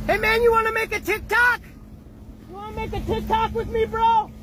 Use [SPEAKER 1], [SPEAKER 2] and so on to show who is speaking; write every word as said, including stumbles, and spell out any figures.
[SPEAKER 1] Hey man, you wanna make a TikTok? You wanna make a TikTok with me, bro?